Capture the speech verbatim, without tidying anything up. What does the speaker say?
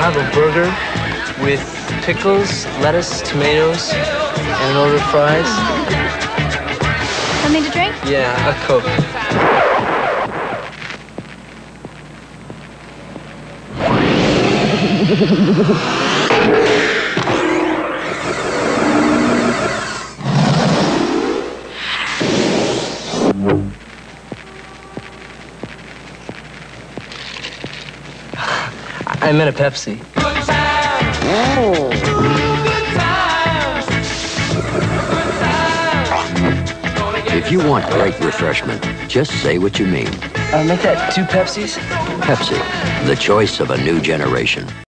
have a burger with pickles, lettuce, tomatoes, and an order of fries. Something to drink? Yeah, a Coke. I meant a Pepsi. If you want great refreshment, just say what you mean. Uh, make that two Pepsis? Pepsi, the choice of a new generation.